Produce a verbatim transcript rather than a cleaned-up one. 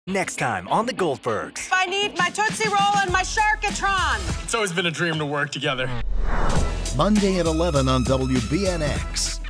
Next time on the Goldbergs. I need my Tootsie Roll and my Sharkatron. It's always been a dream to work together. Monday at eleven on W B N X.